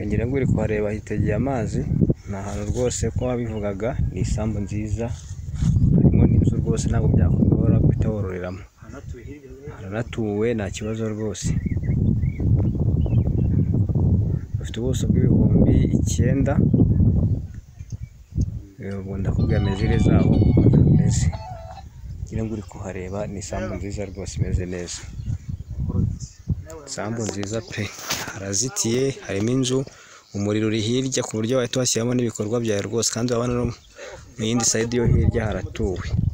ngira ngo uri kuhareba hitegeye amazi, ni ahantu rwose ko wabivugaga ni isambu nziza, harimo n'inzu rwose ntabwo byakugora guhita wororeramo, haranatuwe nta kibazo rwose. Bafite ubuso bw'ibihumbi 9, ubu ndakubwira mezire zaho ukuntu hameze. Ngira ngo uri kuhareba ni isambu nziza rwose imeze neza, isambu nziza pe, harazitiye, harimo inzu, umuriro uri hirya ku buryo wahita washyiramo n'ibikorwa byawe rwose, kandi urabona no mu yindi sayidi yo hirya haratuwe.